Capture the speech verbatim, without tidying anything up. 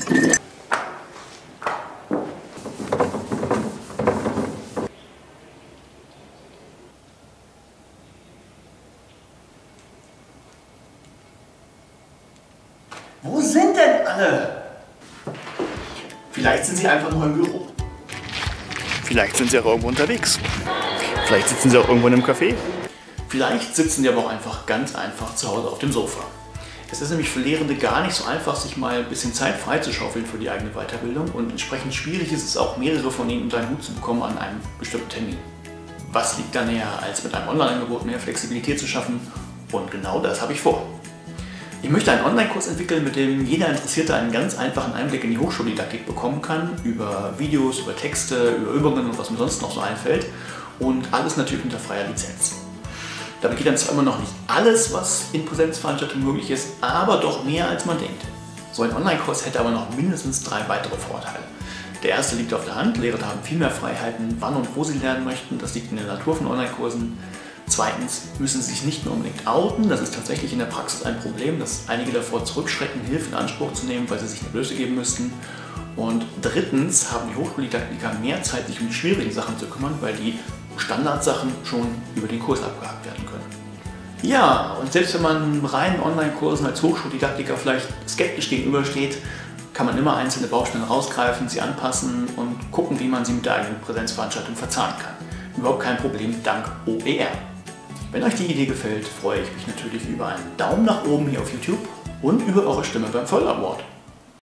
Wo sind denn alle? Vielleicht sind sie einfach nur im Büro. Vielleicht sind sie auch irgendwo unterwegs. Vielleicht sitzen sie auch irgendwo in einem Café. Vielleicht sitzen sie aber auch einfach ganz einfach zu Hause auf dem Sofa. Es ist nämlich für Lehrende gar nicht so einfach, sich mal ein bisschen Zeit freizuschaufeln für die eigene Weiterbildung, und entsprechend schwierig ist es auch, mehrere von ihnen unter einen Hut zu bekommen an einem bestimmten Termin. Was liegt da näher, als mit einem Online-Angebot mehr Flexibilität zu schaffen? Und genau das habe ich vor. Ich möchte einen Online-Kurs entwickeln, mit dem jeder Interessierte einen ganz einfachen Einblick in die Hochschuldidaktik bekommen kann, über Videos, über Texte, über Übungen und was mir sonst noch so einfällt, und alles natürlich unter freier Lizenz. Damit geht dann zwar immer noch nicht alles, was in Präsenzveranstaltungen möglich ist, aber doch mehr, als man denkt. So ein Online-Kurs hätte aber noch mindestens drei weitere Vorteile. Der erste liegt auf der Hand: Lehrende haben viel mehr Freiheiten, wann und wo sie lernen möchten. Das liegt in der Natur von Online-Kursen. Zweitens müssen sie sich nicht nur unbedingt outen. Das ist tatsächlich in der Praxis ein Problem, dass einige davor zurückschrecken, Hilfe in Anspruch zu nehmen, weil sie sich eine Blöße geben müssten. Und drittens haben die Hochschuldidaktiker mehr Zeit, sich um die schwierigen Sachen zu kümmern, weil die Standardsachen schon über den Kurs abgehakt werden können. Ja, und selbst wenn man reinen Online-Kursen als Hochschuldidaktiker vielleicht skeptisch gegenübersteht, kann man immer einzelne Bausteine rausgreifen, sie anpassen und gucken, wie man sie mit der eigenen Präsenzveranstaltung verzahnen kann. Überhaupt kein Problem, dank O E R. Wenn euch die Idee gefällt, freue ich mich natürlich über einen Daumen nach oben hier auf YouTube und über eure Stimme beim Voll Award.